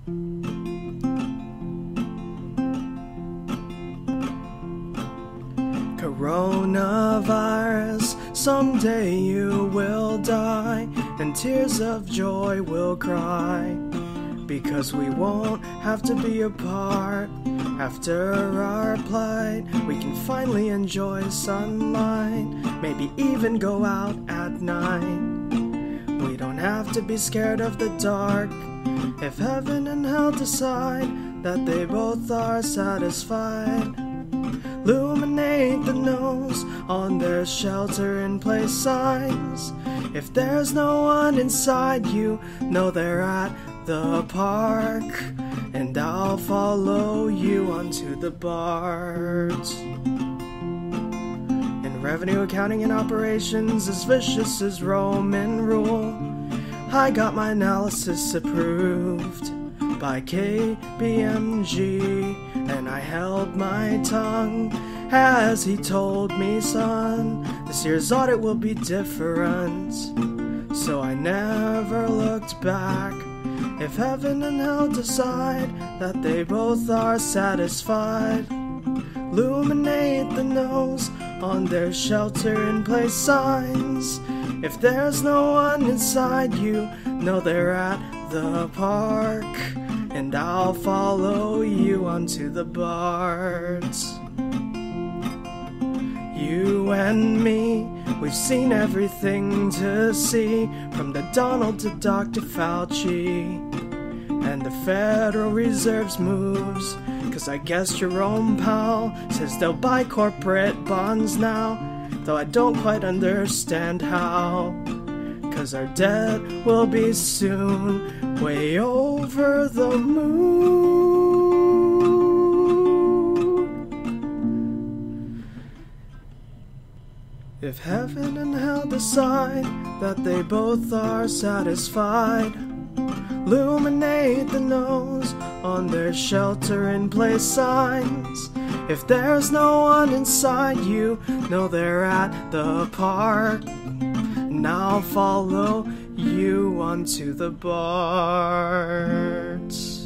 Coronavirus, someday you will die, and tears of joy will cry, because we won't have to be apart. After our plight, we can finally enjoy sunlight, maybe even go out at night. We don't have to be scared of the dark, if heaven and hell decide that they both are satisfied. Illuminate the nose on their shelter-in-place signs. If there's no one inside, you know they're at the park, and I'll follow you onto the BART. In revenue accounting and operations, as vicious as Roman rule, I got my analysis approved by KBMG, and I held my tongue as he told me, son, this year's audit will be different. So I never looked back. If heaven and hell decide that they both are satisfied, illuminate the nose on their shelter-in-place signs. If there's no one inside, you know they're at the park, and I'll follow you onto the BART. You and me, we've seen everything to see, from the Donald to Dr. Fauci, and the Federal Reserve's moves, 'cause I guess Jerome Powell says they'll buy corporate bonds now, though I don't quite understand how, 'cause our debt will be soon way over the moon. If heaven and hell decide that they both are satisfied, illuminate the nose on their shelter-in-place signs. If there's no one inside, you know they're at the park, and I'll follow you onto the BART.